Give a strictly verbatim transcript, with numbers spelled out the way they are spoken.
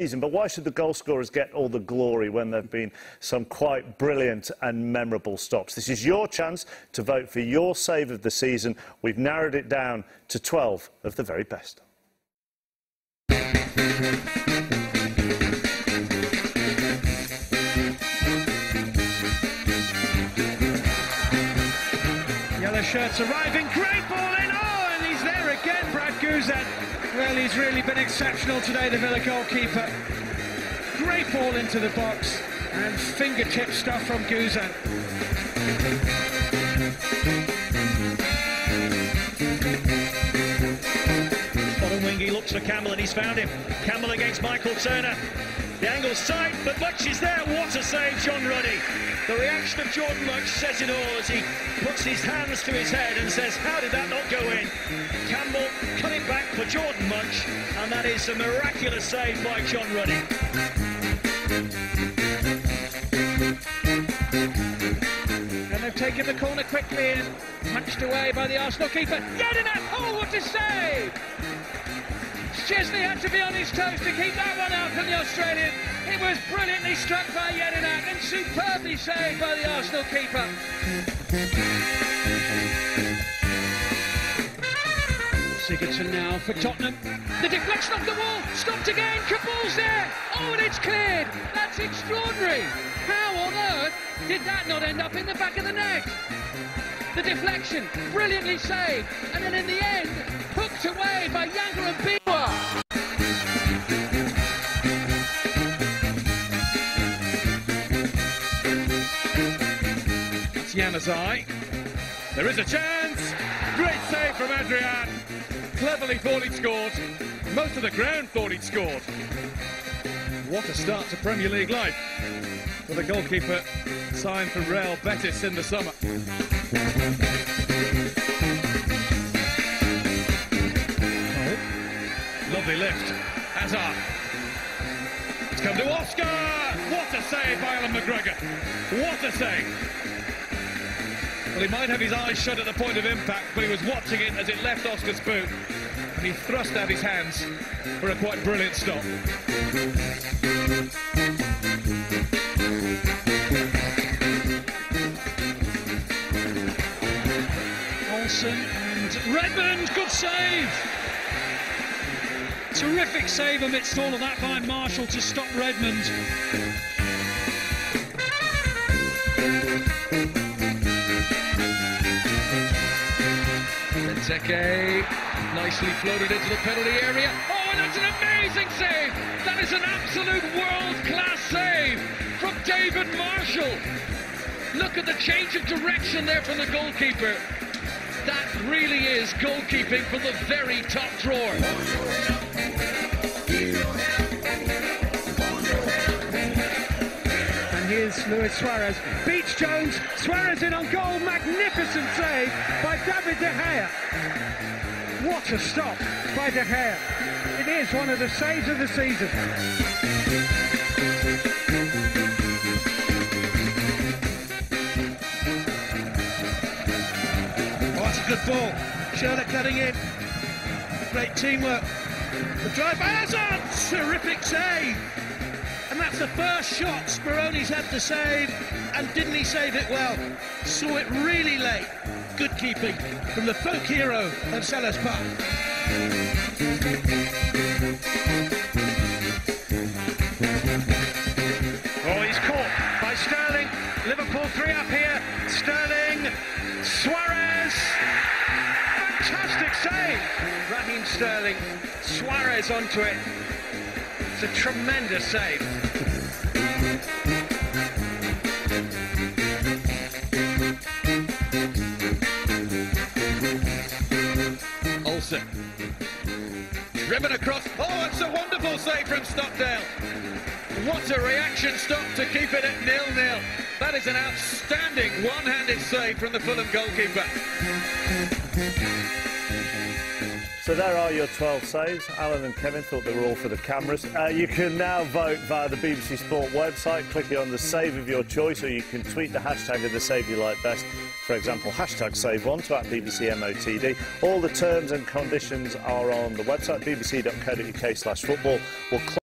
But why should the goal scorers get all the glory when there have been some quite brilliant and memorable stops? This is your chance to vote for your save of the season. We've narrowed it down to twelve of the very best. Yellow shirts arriving, great ball in, oh, and he's there again, Brad Guzan. Well, he's really been exceptional today, the Villa goalkeeper. Great ball into the box, and fingertip stuff from Guzan. Bottom wing, he looks for Campbell, and he's found him. Campbell against Michael Turner. The angle's tight, but Mutch is there. What a save, John Ruddy. The reaction of Jordan Mutch says it all as he puts his hands to his head and says, how did that not go in? Campbell cutting back for Jordan Mutch, and that is a miraculous save by John Ruddy. And they've taken the corner quickly and punched away by the Arsenal keeper. Jedinak, oh, what a save! Chesney had to be on his toes to keep that one out from the Australian. It was brilliantly struck by Jedinak and superbly saved by the Arsenal keeper. Sigurdsson now for Tottenham. The deflection off the wall, stopped again, Kabul's there. Oh, and it's cleared. That's extraordinary. How on earth did that not end up in the back of the net? The deflection, brilliantly saved, and then in the end, hooked away by Younger and Biwa. It's Januzaj. There is a chance. Great save from Adrian. Cleverly thought he'd scored. Most of the ground thought he'd scored. What a start to Premier League life for the goalkeeper signed for Real Betis in the summer. Oh, lovely lift. Hazard. It's come to Oscar. What a save by Alan McGregor. What a save. Well, he might have his eyes shut at the point of impact, but he was watching it as it left Oscar's boot, and he thrust out his hands for a quite brilliant stop. Olsen and Redmond, good save! Terrific save amidst all of that by Marshall to stop Redmond. Benteke nicely floated into the penalty area. Oh, and that's an amazing save! That is an absolute world-class save from David Marshall. Look at the change of direction there from the goalkeeper. That really is goalkeeping from the very top drawer. And here's Luis Suarez. Beats Jones. Suarez in on goal. Magnificent save by David De Gea. What a stop by De Gea. It is one of the saves of the season. Oh, that's a good ball. Schürrle cutting in. Great teamwork. The drive by Hazard. Terrific save. And that's the first shot Speroni's had to save, and didn't he save it well? Saw it really late. Good keeping from the folk hero of Selhurst Park. Oh, he's caught by Sterling. Liverpool three up here. Sterling, Suarez. Fantastic save. Raheem Sterling, Suarez onto it. It's a tremendous save. Olsen. Driven across. Oh, it's a wonderful save from Stockdale. What a reaction stop to keep it at nil nil. That is an outstanding one-handed save from the Fulham goalkeeper. So there are your twelve saves. Alan and Kevin thought they were all for the cameras. Uh, you can now vote via the B B C Sport website, clicking on the save of your choice, or you can tweet the hashtag of the save you like best. For example, hashtag save one to at B B C M O T D. All the terms and conditions are on the website, b b c dot co dot u k slash football. We'll